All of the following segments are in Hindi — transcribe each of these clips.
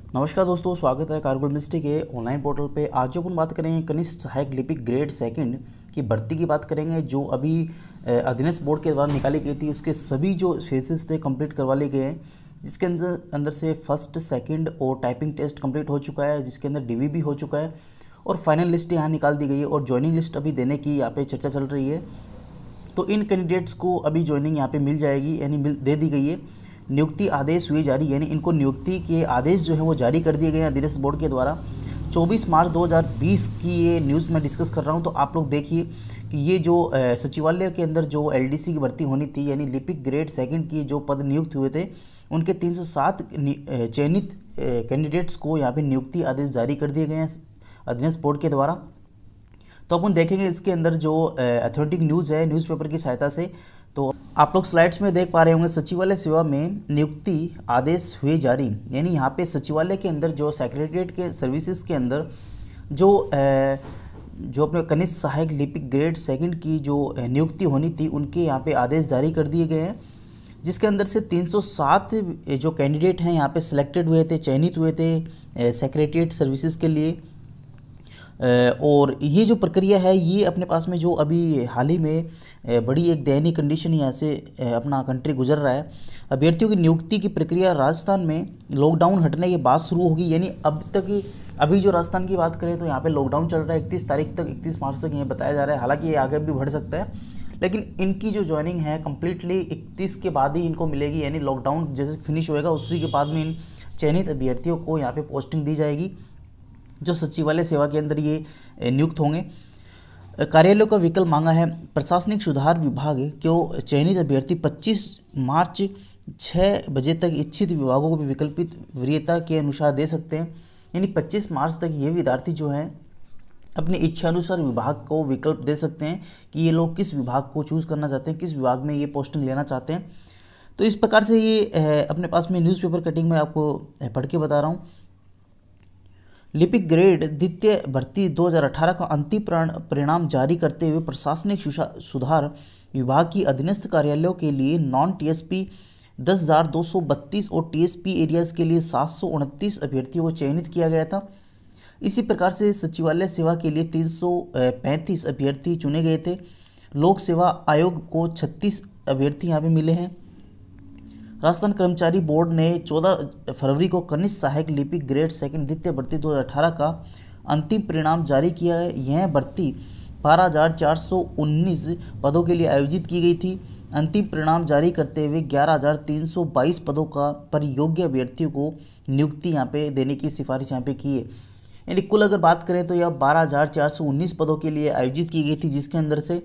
नमस्कार दोस्तों, स्वागत है कारगिल मिनिस्ट्री के ऑनलाइन पोर्टल पे। आज जो अपन बात करेंगे कनिष्ठ सहायक लिपिक ग्रेड सेकंड की भर्ती की बात करेंगे, जो अभी अधीनस्थ बोर्ड के द्वारा निकाली गई थी। उसके सभी जो फेसेस थे कंप्लीट करवा लिए गए हैं, जिसके अंदर से फर्स्ट, सेकंड और टाइपिंग टेस्ट कंप्लीट हो चुका है, जिसके अंदर डीवी भी हो चुका है और फाइनल लिस्ट यहाँ निकाल दी गई है और ज्वाइनिंग लिस्ट अभी देने की यहाँ पे चर्चा चल रही है। तो इन कैंडिडेट्स को अभी ज्वाइनिंग यहाँ पे मिल जाएगी, यानी दे दी गई है। नियुक्ति आदेश हुए जारी, यानी इनको नियुक्ति के आदेश जो है वो जारी कर दिए गए हैं अधीनस्थ बोर्ड के द्वारा। 24 मार्च 2020 की ये न्यूज़ मैं डिस्कस कर रहा हूँ। तो आप लोग देखिए कि ये जो सचिवालय के अंदर जो एलडीसी की भर्ती होनी थी, यानी लिपिक ग्रेड सेकंड की जो पद नियुक्त हुए थे, उनके 307 चयनित कैंडिडेट्स को यहाँ पे नियुक्ति आदेश जारी कर दिए गए हैं अधीनस्थ बोर्ड के द्वारा। तो अपन देखेंगे इसके अंदर जो अथेंटिक न्यूज़ है न्यूज़पेपर की सहायता से। तो आप लोग स्लाइड्स में देख पा रहे होंगे, सचिवालय सेवा में नियुक्ति आदेश हुए जारी, यानी यहाँ पे सचिवालय के अंदर जो सेक्रेटरीट के सर्विसेज के अंदर जो अपने कनिष्ठ सहायक लिपिक ग्रेड सेकंड की जो नियुक्ति होनी थी, उनके यहाँ पे आदेश जारी कर दिए गए हैं, जिसके अंदर से 307 जो कैंडिडेट हैं यहाँ पे सिलेक्टेड हुए थे, चयनित हुए थे सेक्रेटरीट सर्विसेज के लिए। और ये जो प्रक्रिया है ये अपने पास में जो अभी हाल ही में बड़ी एक दयनीय कंडीशन यहाँ से अपना कंट्री गुजर रहा है। अभ्यर्थियों की नियुक्ति की प्रक्रिया राजस्थान में लॉकडाउन हटने के बाद शुरू होगी, यानी अभी जो राजस्थान की बात करें तो यहाँ पे लॉकडाउन चल रहा है 31 तारीख तक, 31 मार्च तक ये बताया जा रहा है। हालांकि ये आगे भी बढ़ सकता है, लेकिन इनकी जो ज्वाइनिंग है कम्प्लीटली 31 के बाद ही इनको मिलेगी, यानी लॉकडाउन जैसे फिनिश होएगा उसी के बाद में इन चयनित अभ्यर्थियों को यहाँ पे पोस्टिंग दी जाएगी, जो सचिवालय सेवा के अंदर ये नियुक्त होंगे। कार्यालयों का विकल्प मांगा है। प्रशासनिक सुधार विभाग को चयनित अभ्यर्थी 25 मार्च 6 बजे तक इच्छित विभागों को भी विकल्पित वरीयता के अनुसार दे सकते हैं, यानी 25 मार्च तक ये विद्यार्थी जो हैं अपनी इच्छा अनुसार विभाग को विकल्प दे सकते हैं कि ये लोग किस विभाग को चूज़ करना चाहते हैं, किस विभाग में ये पोस्टिंग लेना चाहते हैं। तो इस प्रकार से ये अपने पास में न्यूज़पेपर कटिंग में आपको पढ़ के बता रहा हूँ। लिपिक ग्रेड द्वितीय भर्ती 2018 का अंतिम परिणाम जारी करते हुए प्रशासनिक सुधार विभाग की अधीनस्थ कार्यालयों के लिए नॉन टीएसपी 10,232 और टीएसपी एरियाज के लिए 729 अभ्यर्थियों को चयनित किया गया था। इसी प्रकार से सचिवालय सेवा के लिए 335 अभ्यर्थी चुने गए थे। लोक सेवा आयोग को 36 अभ्यर्थी यहाँ पे मिले हैं। राजस्थान कर्मचारी बोर्ड ने 14 फरवरी को कनिष्ठ सहायक लिपिक ग्रेड सेकंड द्वितीय भर्ती 2018 का अंतिम परिणाम जारी किया है। यह भर्ती 12,419 पदों के लिए आयोजित की गई थी। अंतिम परिणाम जारी करते हुए 11,322 पदों पर योग्य अभ्यर्थियों को नियुक्ति यहाँ पे देने की सिफारिश यहाँ पे की है। यानी कुल अगर बात करें तो यह 12,419 पदों के लिए आयोजित की गई थी, जिसके अंदर से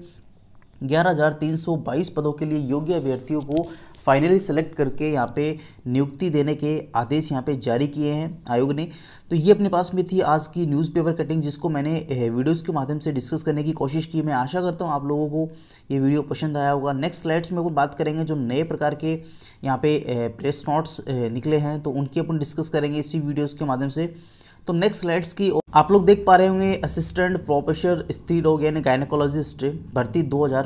11,322 पदों के लिए योग्य अभ्यर्थियों को फाइनली सेलेक्ट करके यहाँ पे नियुक्ति देने के आदेश यहाँ पे जारी किए हैं आयोग ने। तो ये अपने पास में थी आज की न्यूज़पेपर कटिंग, जिसको मैंने वीडियोस के माध्यम से डिस्कस करने की कोशिश की। मैं आशा करता हूँ आप लोगों को ये वीडियो पसंद आया होगा। नेक्स्ट स्लाइड्स में अपन बात करेंगे जो नए प्रकार के यहाँ पे प्रेस नोट्स निकले हैं, तो उनकी अपन डिस्कस करेंगे इसी वीडियोज़ के माध्यम से। तो नेक्स्ट स्लाइड्स की आप लोग देख पा रहे होंगे, असिस्टेंट प्रोफेसर स्त्री रोग यानी गायनेकोलॉजिस्ट भर्ती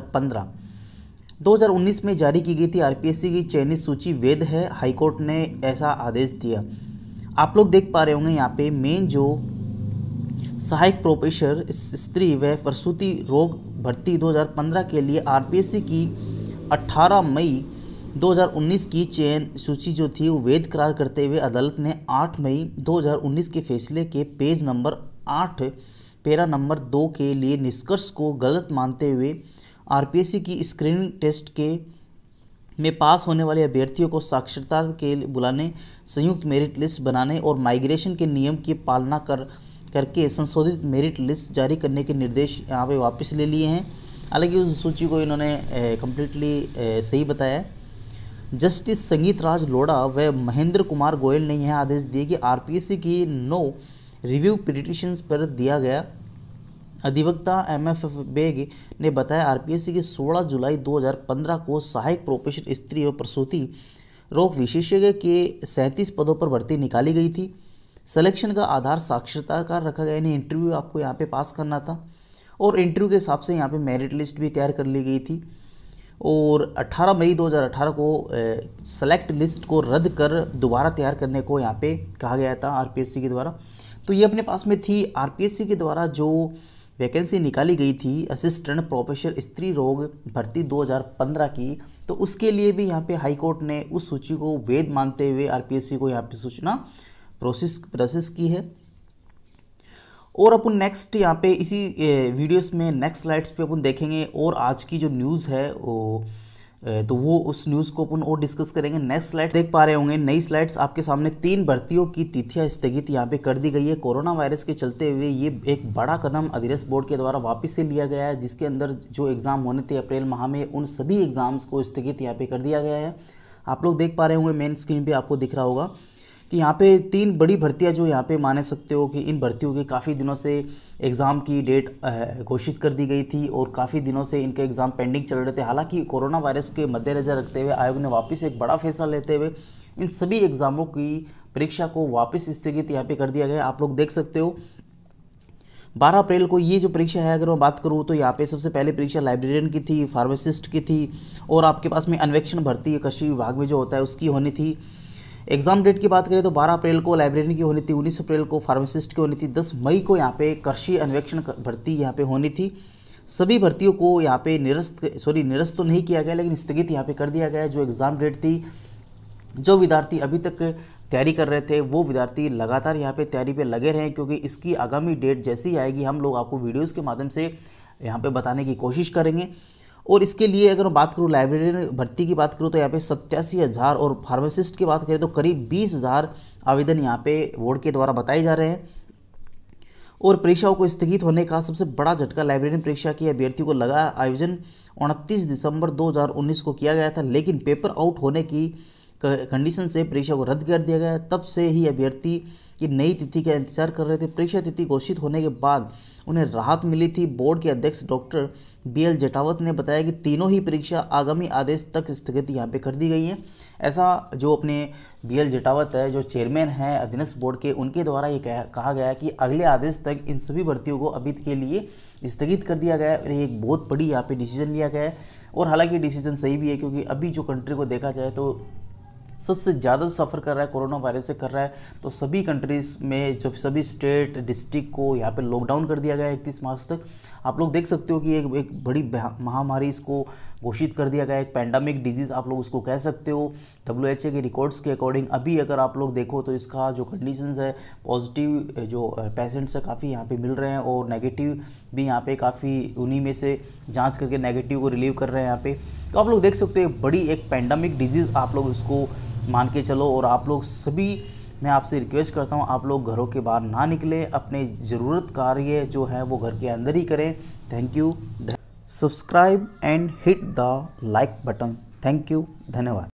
2019 में जारी की गई थी। आरपीएससी की चयनित सूची वैध है, हाईकोर्ट ने ऐसा आदेश दिया। आप लोग देख पा रहे होंगे यहाँ पे मेन जो सहायक प्रोफेसर स्त्री व प्रसूति रोग भर्ती 2015 के लिए आरपीएससी की 18 मई 2019 की चयन सूची जो थी वो वैध करार करते हुए अदालत ने 8 मई 2019 के फैसले के पेज नंबर 8 पैरा नंबर 2 के लिए निष्कर्ष को गलत मानते हुए आरपीएससी की स्क्रीनिंग टेस्ट में पास होने वाले अभ्यर्थियों को साक्षरता के लिए बुलाने, संयुक्त मेरिट लिस्ट बनाने और माइग्रेशन के नियम की पालना करके संशोधित मेरिट लिस्ट जारी करने के निर्देश यहाँ पे वापस ले लिए हैं। हालांकि उस सूची को इन्होंने कम्प्लीटली सही बताया है। जस्टिस संगीत राज लोढ़ा व महेंद्र कुमार गोयल ने यह आदेश दिए कि आरपीएससी की 9 रिव्यू पिटिशंस पर दिया गया। अधिवक्ता एमएफ बेग ने बताया आरपीएससी की 16 जुलाई 2015 को सहायक प्रोफेसर स्त्री और प्रसूति रोग विशेषज्ञ के 37 पदों पर भर्ती निकाली गई थी। सिलेक्शन का आधार साक्षरता का रखा गया, यानी इंटरव्यू आपको यहाँ पे पास करना था और इंटरव्यू के हिसाब से यहाँ पे मेरिट लिस्ट भी तैयार कर ली गई थी। और 18 मई 2018 को सेलेक्ट लिस्ट को रद्द कर दोबारा तैयार करने को यहाँ पे कहा गया था आरपीएससी के द्वारा। तो ये अपने पास में थी आरपीएससी के द्वारा जो वैकेंसी निकाली गई थी असिस्टेंट प्रोफेसर स्त्री रोग भर्ती 2015 की। तो उसके लिए भी यहाँ पे हाई कोर्ट ने उस सूची को वैध मानते हुए आरपीएससी को यहाँ पे सूचना प्रोसेस की है। और अपन नेक्स्ट यहाँ पे इसी वीडियोस में नेक्स्ट स्लाइड्स पे अपन देखेंगे और आज की जो न्यूज़ है वो उस न्यूज़ को अपन और डिस्कस करेंगे। नेक्स्ट स्लाइड देख पा रहे होंगे, नई स्लाइड्स आपके सामने 3 भर्तियों की तिथियां स्थगित यहाँ पे कर दी गई है। कोरोना वायरस के चलते हुए ये एक बड़ा कदम अधीनस्थ बोर्ड के द्वारा वापस से लिया गया है, जिसके अंदर जो एग्ज़ाम होने थे अप्रैल माह में उन सभी एग्ज़ाम्स को स्थगित यहाँ पे कर दिया गया है। आप लोग देख पा रहे होंगे, मेन स्क्रीन पर आपको दिख रहा होगा कि यहाँ पे 3 बड़ी भर्तियां जो यहाँ पे माने सकते हो कि इन भर्तियों की काफ़ी दिनों से एग्ज़ाम की डेट घोषित कर दी गई थी और काफ़ी दिनों से इनके एग्ज़ाम पेंडिंग चल रहे थे। हालांकि कोरोना वायरस के मद्देनज़र रखते हुए आयोग ने वापस एक बड़ा फैसला लेते हुए इन सभी एग्ज़ामों की परीक्षा को वापस स्थगित यहाँ पे कर दिया गया। आप लोग देख सकते हो 12 अप्रैल को ये जो परीक्षा है, अगर मैं बात करूँ तो यहाँ पे सबसे पहले परीक्षा लाइब्रेरियन की थी, फार्मासिस्ट की थी और आपके पास में अन्वेक्षण भर्ती कृषि विभाग में जो होता है उसकी होनी थी। एग्जाम डेट की बात करें तो 12 अप्रैल को लाइब्रेरियन की होनी थी, 19 अप्रैल को फार्मासिस्ट की होनी थी, 10 मई को यहाँ पे कृषि अन्वेक्षण भर्ती यहाँ पे होनी थी। सभी भर्तियों को यहाँ पे निरस्त तो नहीं किया गया लेकिन स्थगित यहाँ पे कर दिया गया है। जो एग्ज़ाम डेट थी, जो विद्यार्थी अभी तक तैयारी कर रहे थे वो विद्यार्थी लगातार यहाँ पे तैयारी पे लगे रहें, क्योंकि इसकी आगामी डेट जैसी आएगी हम लोग आपको वीडियोज़ के माध्यम से यहाँ पे बताने की कोशिश करेंगे। और इसके लिए अगर मैं बात करूँ लाइब्रेरियन भर्ती की बात करूँ तो यहाँ पे 87,000 और फार्मासिस्ट की बात करें तो करीब 20,000 आवेदन यहाँ पे बोर्ड के द्वारा बताए जा रहे हैं। और परीक्षाओं को स्थगित होने का सबसे बड़ा झटका लाइब्रेरियन परीक्षा के अभ्यर्थियों को लगा। आयोजन 29 दिसंबर 2019 को किया गया था, लेकिन पेपर आउट होने की कंडीशन से परीक्षा को रद्द कर दिया गया। तब से ही अभ्यर्थी की नई तिथि का इंतजार कर रहे थे। परीक्षा तिथि घोषित होने के बाद उन्हें राहत मिली थी। बोर्ड के अध्यक्ष डॉक्टर BL जटावत ने बताया कि तीनों ही परीक्षा आगामी आदेश तक स्थगित यहाँ पे कर दी गई हैं। ऐसा जो अपने BL जटावत है, जो चेयरमैन हैं अधीनस्थ बोर्ड के, उनके द्वारा ये कहा गया है कि अगले आदेश तक इन सभी भर्तियों को अभी के लिए स्थगित कर दिया गया है। और ये एक बहुत बड़ी यहाँ पे डिसीजन लिया गया है और हालांकि डिसीजन सही भी है, क्योंकि अभी जो कंट्री को देखा जाए तो सबसे ज़्यादा सफ़र कर रहा है कोरोना वायरस से कर रहा है। तो सभी कंट्रीज़ में जब सभी स्टेट डिस्ट्रिक्ट को यहाँ पे लॉकडाउन कर दिया गया है 31 मार्च तक। आप लोग देख सकते हो कि एक बड़ी महामारी इसको घोषित कर दिया गया है, एक पैंडमिक डिजीज़ आप लोग उसको कह सकते हो। WHO के रिकॉर्ड्स के अकॉर्डिंग अभी अगर आप लोग देखो तो इसका जो कंडीशंस है, पॉजिटिव जो पेशेंट्स है काफ़ी यहाँ पे मिल रहे हैं और नेगेटिव भी यहाँ पे काफ़ी उन्हीं में से जांच करके नेगेटिव को रिलीव कर रहे हैं यहाँ पे। तो आप लोग देख सकते हो बड़ी एक पैंडमिक डिजीज़ आप लोग इसको मान के चलो। और आप लोग सभी, मैं आपसे रिक्वेस्ट करता हूँ आप लोग घरों के बाहर ना निकलें, अपने ज़रूरत कार्य जो है वो घर के अंदर ही करें। Thank you. Subscribe and hit the like button. Thank you, धन्यवाद।